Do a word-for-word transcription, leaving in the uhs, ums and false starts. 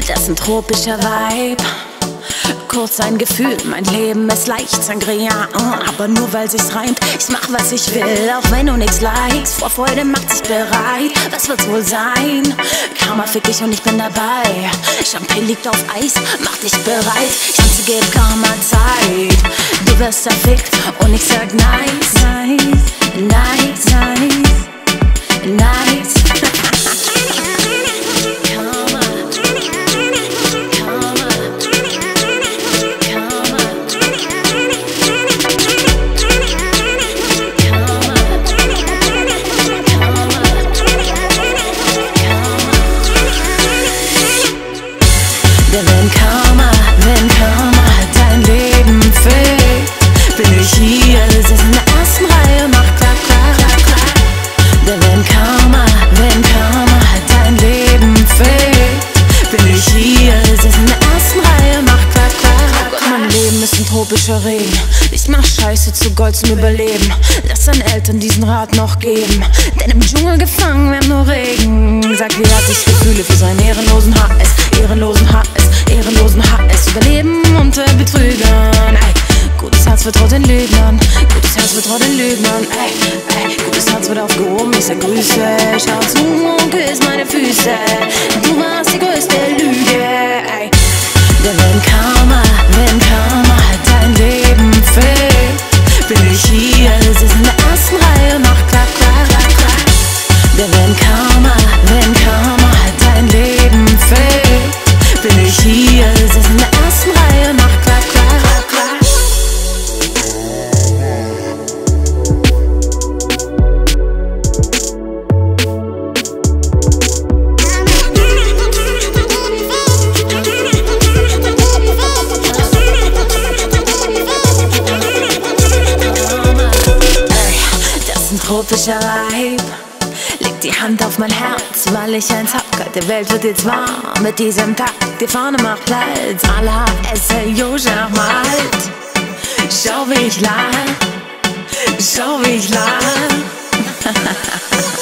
Das ist ein tropischer Vibe. Kurz ein Gefühl, mein Leben ist leicht Sangria, uh, aber nur weil sich's reimt. Ich mach was ich will, auch wenn du nix likest. Vor Freude macht sich bereit, was wird's wohl sein? Karma fick dich und ich bin dabei. Champagne liegt auf Eis, mach dich bereit. Ich tanze, geb Karma Zeit. Du wirst erfickt und ich sag nice, nice, nice, nice, nice. Denn wenn Karma, wenn Karma dein Leben fickt, bin ich hier, sitz in der ersten Reihe, mach klack, klack, klack, klack. Denn wenn Karma, wenn Karma dein Leben fickt, bin ich hier, sitz in der ersten Reihe, mach klack, klack. Gott, mein Leben ist ein tropischer Regen. Ich mach Scheiße zu Gold zum Überleben. Lass deinen Eltern diesen Rat noch geben. Denn im Dschungel gefangen, wir haben nur Regen. Sag, wie hat sich Gefühle für seinen ehrenlosen H S, ehrenlosen H S, ehrenlosen H S. Überleben unter Betrügern. Ey, gutes Herz vertraut den Lügnern, gutes Herz vertraut den Lügnern. Ey, ey, gutes Herz wird aufgehoben, ich sag Grüße. Schau zu und küss meine Füße. Du warst die größte Lüge. Ey. Denn wenn Karma, wenn Karma dein Leben fickt, bin ich hier, sitz in der ersten Reihe, mach klack, klack, klack, klack. Denn wenn Karma, wenn Karma dein Leben fickt, bin ich hier, sitz in der ersten Reihe, mach klack, klack, klack, klack. Tropischer Vibe. Leg die Hand auf mein Herz, weil ich eins hab. Kalte Welt wird jetzt warm mit diesem Takt. Die Fahne macht Platz, Allah, esse Joja malt. Schau wie ich lach, schau wie ich lach.